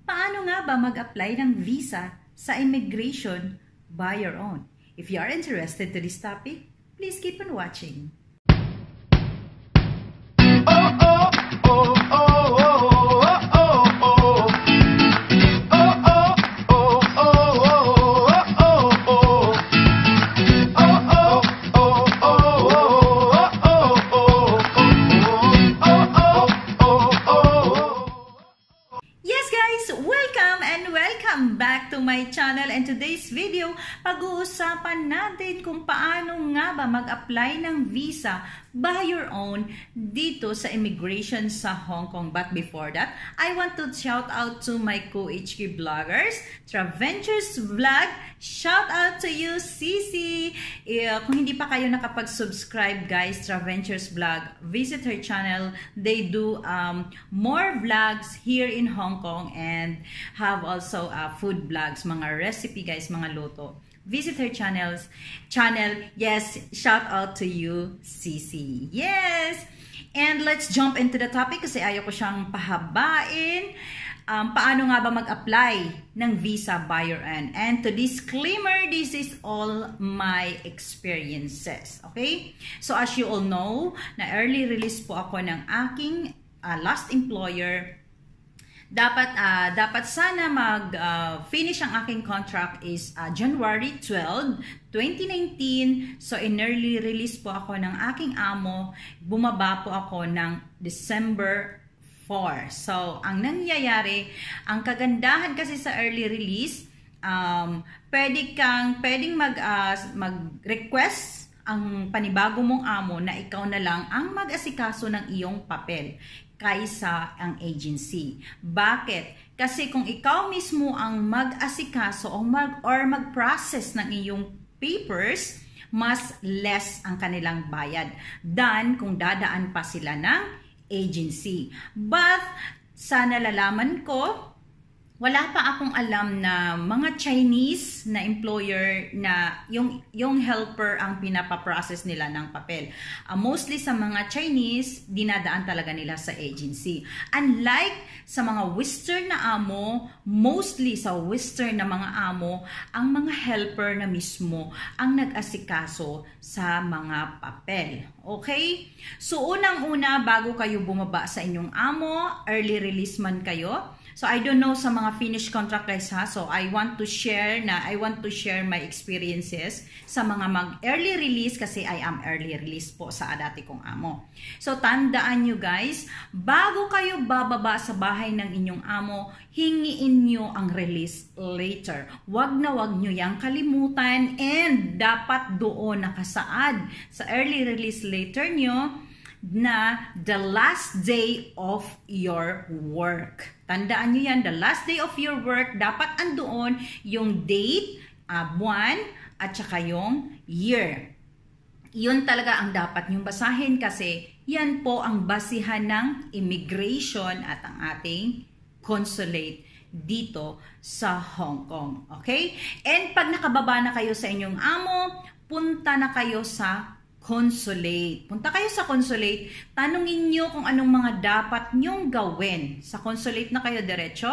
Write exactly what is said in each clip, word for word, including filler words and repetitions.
Paano nga ba mag-apply ng visa sa immigration by your own? If you are interested to this topic, please keep on watching. Back to my channel, and today's video, pag-uusapan natin kung paano nga ba mag-apply ng visa by your own dito sa immigration sa Hong Kong. But before that, I want to shout out to my co-H Q vloggers, Traventures Vlog. Shout out to you, Cici. Uh, kung hindi pa kayo nakapag-subscribe, guys, Traventures Vlog, visit her channel. They do um, more vlogs here in Hong Kong and have also uh, food vlogs, mga recipe, guys, mga luto. Visit her channels, channel. Yes, shout out to you, Cici. Yes! And let's jump into the topic kasi ayaw ko siyang pahabain. Um, paano nga ba mag-apply ng visa by your own? And to disclaimer, this is all my experiences. Okay? So as you all know, na early release po ako ng aking uh, last employer. Dapat uh, dapat sana mag uh, finish ang aking contract is uh, January twelfth, twenty nineteen. So in early release po ako ng aking amo, bumaba po ako ng December fourth. So ang nangyayari, ang kagandahan kasi sa early release, um pwede kang pwedeng mag uh, mag-request ang panibago mong amo na ikaw na lang ang mag-asikaso ng iyong papel kaysa ang agency. Bakit? Kasi kung ikaw mismo ang mag-asikaso o mag or mag-process ng iyong papers, mas less ang kanilang bayad than kung dadaan pa sila ng agency. But sa nalalaman ko, wala pa akong alam na mga Chinese na employer na yung, yung helper ang pinapaprocess nila ng papel. Uh, mostly sa mga Chinese, dinadaan talaga nila sa agency. Unlike sa mga Western na amo, mostly sa Western na mga amo, ang mga helper na mismo ang nag-asikaso sa mga papel. Okay? So unang-una, bago kayo bumaba sa inyong amo, early release man kayo, so I don't know sa mga finished contract guys ha. So I want to share na I want to share my experiences sa mga mag early release kasi I am early release po sa dati kong amo. So tandaan nyo guys, bago kayo bababa sa bahay ng inyong amo, hingiin nyo ang release later. Wag na wag nyo yang kalimutan, and dapat doon nakasaad sa early release later nyo na the last day of your work. Tandaan nyo yan, the last day of your work, dapat andoon yung date, uh, buwan, at saka yung year. Yun talaga ang dapat nyong basahin kasi yan po ang basihan ng immigration at ang ating consulate dito sa Hong Kong. Okay? And pag nakababa na kayo sa inyong amo, punta na kayo sa Consulate. Punta kayo sa Consulate, tanungin nyo kung anong mga dapat nyong gawin. Sa Consulate na kayo diretso.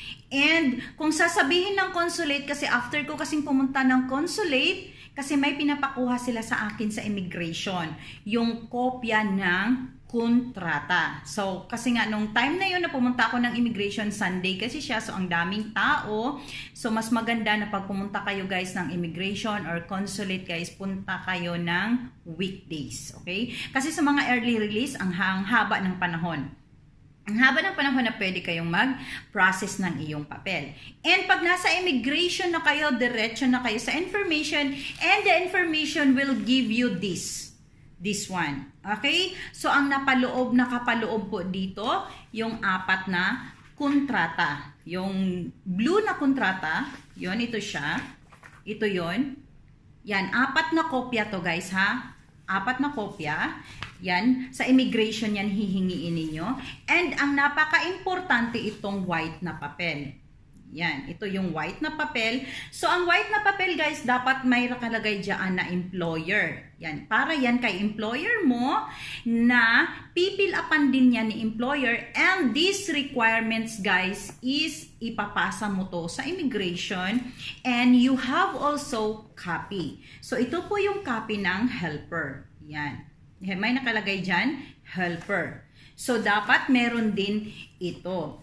And kung sasabihin ng Consulate, kasi after ko kasing pumunta ng Consulate, kasi may pinapakuha sila sa akin sa immigration, yung kopya ng kontrata. So, kasi nga nung time na yun na pumunta ako ng immigration, Sunday kasi siya, so ang daming tao. So, mas maganda na pag pumunta kayo guys ng immigration or consulate guys, punta kayo ng weekdays. Okay? Kasi sa mga early release, ang, ang haba ng panahon. Ang haba ng panahon na pwede kayong mag-process ng iyong papel. And pag nasa immigration na kayo, diretso na kayo sa information, and the information will give you this. This one. Okay? So, ang napaloob, nakapaloob po dito, yung apat na kontrata. Yung blue na kontrata, yon ito siya. Ito yon. Yan, apat na kopya to guys ha. Apat na kopya. Yan, sa immigration yan hihingiin ninyo. And ang napaka-importante itong white na papel. Yan, ito yung white na papel. So, ang white na papel, guys, dapat may nakalagay dyan na employer. Yan, para yan kay employer mo na pipilapan din yan ni employer. And these requirements, guys, is ipapasa mo to sa immigration. And you have also copy. So, ito po yung copy ng helper. Yan. May nakalagay dyan, helper. So, dapat meron din ito.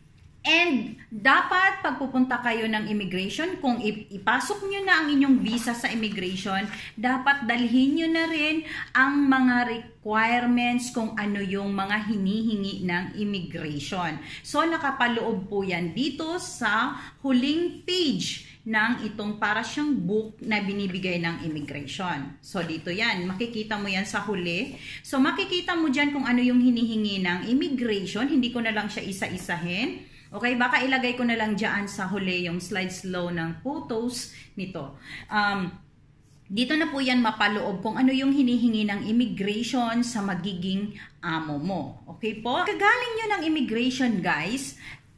And dapat pagpupunta kayo ng immigration, kung ipasok nyo na ang inyong visa sa immigration, dapat dalhin nyo na rin ang mga requirements kung ano yung mga hinihingi ng immigration. So nakapaloob po yan dito sa huling page ng itong para siyang book na binibigay ng immigration. So dito yan, makikita mo yan sa huli. So makikita mo dyan kung ano yung hinihingi ng immigration, hindi ko na lang siya isa-isahin. Okay, baka ilagay ko na lang dyan sa huli yung slide slow ng photos nito. Um, dito na po yan mapaloob kung ano yung hinihingi ng immigration sa magiging amo mo. Okay po? Kagaling nyo ng immigration, guys,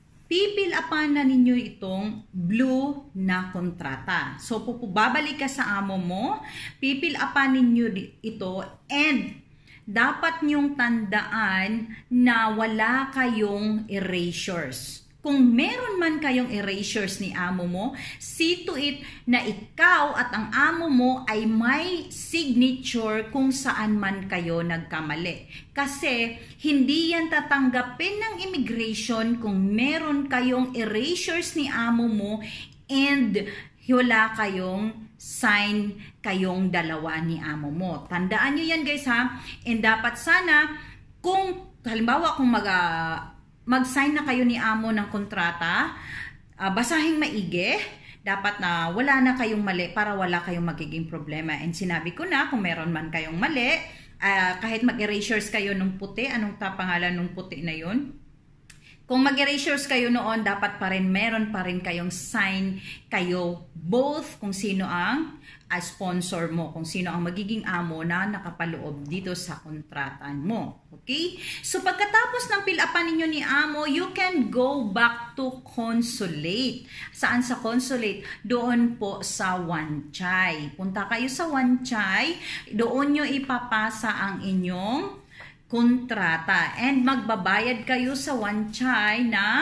pipilapan na ninyo itong blue na kontrata. So, babalik ka sa amo mo, pipilapan ninyo ito, and dapat nyong tandaan na wala kayong erasures. Kung meron man kayong erasures ni amo mo, see to it na ikaw at ang amo mo ay may signature kung saan man kayo nagkamali. Kasi hindi yan tatanggapin ng immigration kung meron kayong erasures ni amo mo and wala kayong sign kayong dalawa ni amo mo. Tandaan nyo yan, guys, ha? And dapat sana, kung halimbawa kung mag, uh, mag-sign na kayo ni amo ng kontrata, uh, basahing maigi, dapat na wala na kayong mali para wala kayong magiging problema. And sinabi ko na, kung meron man kayong mali, uh, kahit mag-erasures kayo ng puti, anong ta pangalan ng puti na yun? Kung mag-erasures kayo noon, dapat pa rin, meron pa rin kayong sign kayo both kung sino ang uh, sponsor mo, kung sino ang magiging amo na nakapaloob dito sa kontrata mo. Okay? So, pagkatapos ng pilapan ninyo ni amo, you can go back to Consulate. Saan sa Consulate? Doon po sa Wanchay. Punta kayo sa Wanchay, doon nyo ipapasa ang inyong kontrata. And magbabayad kayo sa Wanchay ng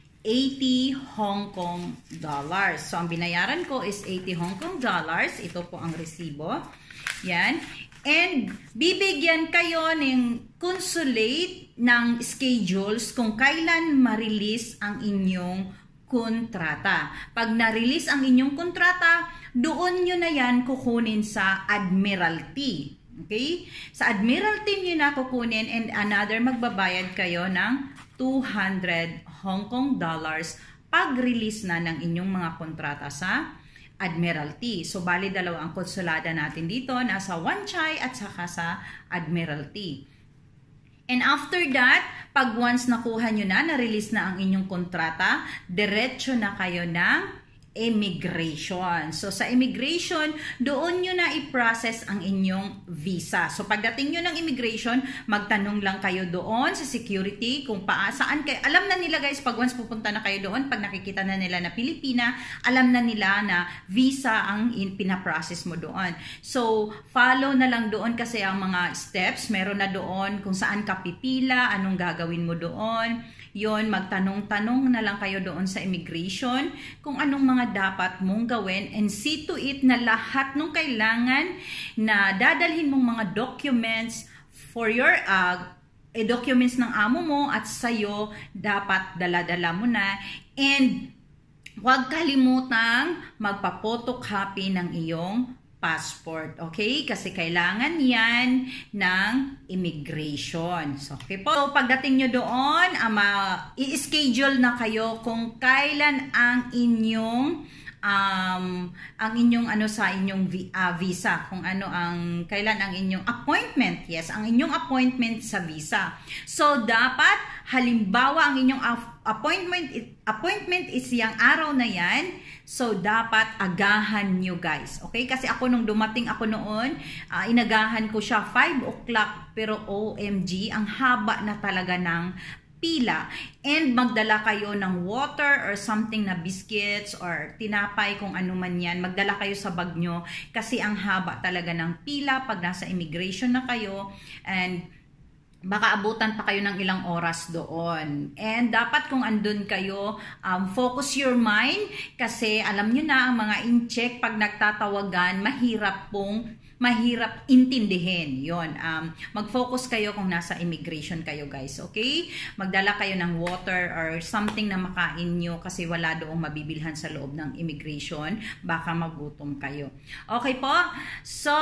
eighty Hong Kong dollars. So, ang binayaran ko is eighty Hong Kong dollars. Ito po ang resibo. Yan. And bibigyan kayo ng Consulate ng schedules kung kailan ma-release ang inyong kontrata. Pag na-release ang inyong kontrata, doon nyo na yan kukunin sa Admiralty. Okay? Sa Admiralty nyo na kukunin, and another magbabayad kayo ng two hundred Hong Kong dollars pag-release na ng inyong mga kontrata sa Admiralty. So, bali dalawa ang konsulada natin dito, nasa Wanchay at saka sa Admiralty. And after that, pag once nakuha nyo na, na-release na ang inyong kontrata, diretso na kayo ng immigration. So, sa immigration, doon nyo na i-process ang inyong visa. So, pagdating nyo ng immigration, magtanong lang kayo doon sa security kung paa, saan kayo. Alam na nila, guys, pag once pupunta na kayo doon, pag nakikita na nila na Pilipina, alam na nila na visa ang in, pinaprocess mo doon. So, follow na lang doon kasi ang mga steps, meron na doon kung saan ka pipila, anong gagawin mo doon. Yon, magtanong-tanong na lang kayo doon sa immigration kung anong mga dapat mong gawin, and see to it na lahat ng kailangan na dadalhin mong mga documents for your uh, eh, documents ng amo mo at sa'yo, dapat dala-dala mo na. And huwag kalimutang magpa-photocopy ng iyong passport, okay? Kasi kailangan yan ng immigration. So, okay po. So, pagdating nyo doon, ama, i-schedule na kayo kung kailan ang inyong um, ang inyong ano sa inyong uh, visa, kung ano ang kailan ang inyong appointment. Yes, ang inyong appointment sa visa. So, dapat halimbawa ang inyong appointment appointment is yung araw na yan. So, dapat agahan nyo, guys. Okay? Kasi ako nung dumating ako noon, uh, inagahan ko siya five o'clock. Pero O M G, ang haba na talaga ng pila. And magdala kayo ng water or something na biscuits or tinapay kung ano man yan. Magdala kayo sa bag nyo kasi ang haba talaga ng pila pag nasa immigration na kayo. And baka abutan pa kayo ng ilang oras doon. And dapat kung andun kayo, um, focus your mind kasi alam nyo na ang mga in-check pag nagtatawagan, mahirap pong mahirap intindihin. Yon, um, mag-focus kayo kung nasa immigration kayo, guys. Okay? Magdala kayo ng water or something na makain nyo kasi wala doong mabibilhan sa loob ng immigration. Baka magutom kayo. Okay po? So,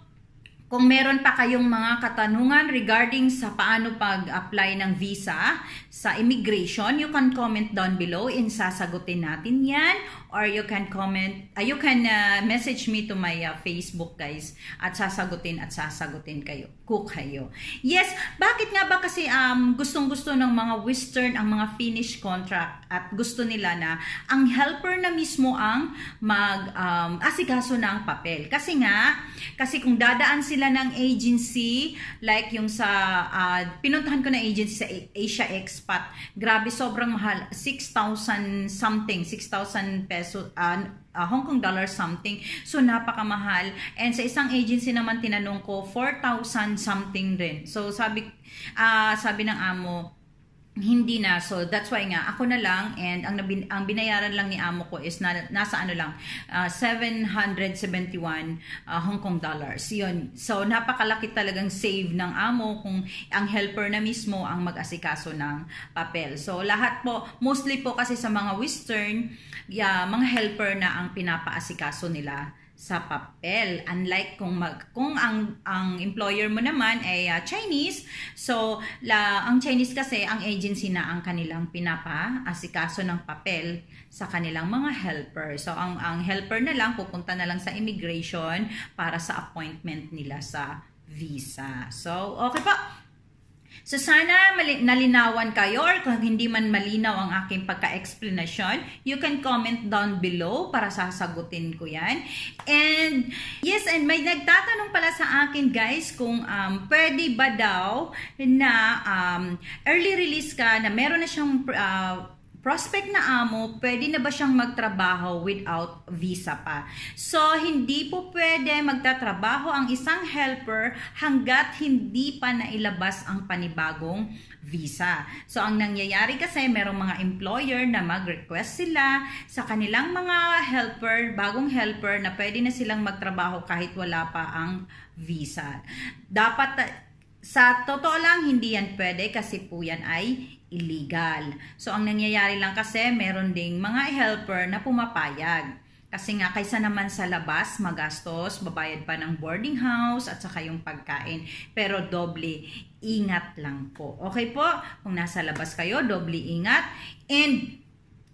kung meron pa kayong mga katanungan regarding sa paano pag-apply ng visa sa immigration, you can comment down below and sasagutin natin yan. Or you can comment, uh, you can uh, message me to my uh, Facebook, guys. At sasagutin at sasagutin kayo. Ko kayo. Yes, bakit nga ba kasi um, gustong-gusto ng mga Western ang mga Finnish contract at gusto nila na ang helper na mismo ang mag-asikaso um, ng papel. Kasi nga, kasi kung dadaan sila ng agency, like yung sa, uh, pinuntahan ko na agency sa Asia Expat, grabe, sobrang mahal, six thousand something, six thousand pesos. So, uh, uh, Hong Kong dollar something. So, napakamahal. And sa isang agency naman, tinanong ko, four thousand something rin. So, sabi, uh, sabi ng amo, hindi na. So, that's why nga, ako na lang, and ang, nabin, ang binayaran lang ni amo ko is na, nasa ano lang, uh, seven hundred seventy-one uh, Hong Kong dollars. Yun. So, napakalaki talagang save ng amo kung ang helper na mismo ang mag-asikaso ng papel. So, lahat po, mostly po kasi sa mga Western, yeah, mga helper na ang pinapaasikaso nila sa papel. Unlike kung mag, kung ang ang employer mo naman ay uh, Chinese, so la ang Chinese kasi ang agency na ang kanilang pinapaasikaso ng papel sa kanilang mga helper. So ang ang helper na lang pupunta na lang sa immigration para sa appointment nila sa visa. So okay po. So sana nalinawan kayo, or kung hindi man malinaw ang aking pagka-explanation, you can comment down below para sasagutin ko yan. And yes, and may nagtatanong pala sa akin, guys, kung um, pwede ba daw na um, early release ka, na meron na siyang uh, prospect na amo, pwede na ba siyang magtrabaho without visa pa? So, hindi po pwede magtatrabaho ang isang helper hanggat hindi pa nailabas ang panibagong visa. So, ang nangyayari kasi, merong mga employer na mag-request sila sa kanilang mga helper, bagong helper, na pwede na silang magtrabaho kahit wala pa ang visa. Dapat, sa totoo lang, hindi yan pwede kasi po yan ay illegal. So, ang nangyayari lang kasi, meron ding mga helper na pumapayag. Kasi nga, kaysa naman sa labas, magastos, babayad pa ng boarding house, at saka yung pagkain. Pero doble, ingat lang po. Okay po? Kung nasa labas kayo, doble ingat. And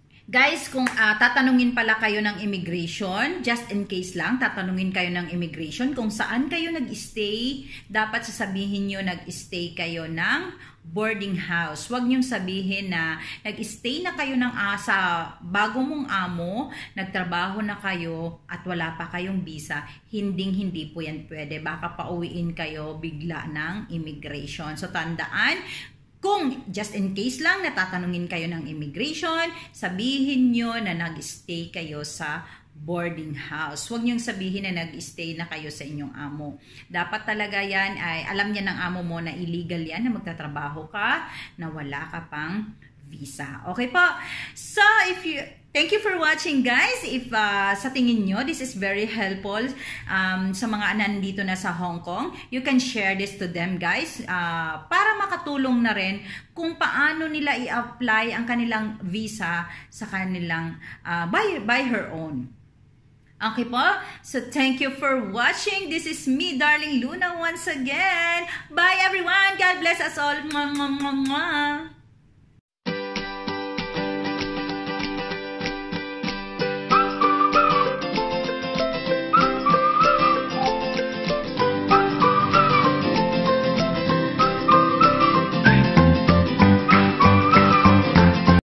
guys, kung uh, tatanungin pala kayo ng immigration, just in case lang, tatanungin kayo ng immigration kung saan kayo nag-stay, dapat sasabihin nyo nag-stay kayo ng boarding house. Huwag nyong sabihin na nag-stay na kayo ng uh, sa bago mong amo, nagtrabaho na kayo at wala pa kayong visa. Hinding-hindi po yan pwede. Baka pauwiin kayo bigla ng immigration. So tandaan, kung just in case lang natatanungin kayo ng immigration, sabihin nyo na nag-stay kayo sa boarding house. Huwag niyong sabihin na nag-stay na kayo sa inyong amo. Dapat talaga yan ay alam niya ng amo mo na illegal yan, na magtatrabaho ka, na wala ka pang visa. Okay po? So, if you thank you for watching, guys. If uh, sa tingin nyo, this is very helpful um, sa mga nandito na sa Hong Kong, you can share this to them, guys, uh, para makatulong na rin kung paano nila i-apply ang kanilang visa sa kanilang uh, by, by her own. Okay po? So, thank you for watching. This is me, Darling Luna, once again. Bye, everyone. God bless us all. Mwah, mwah, mwah, mwah.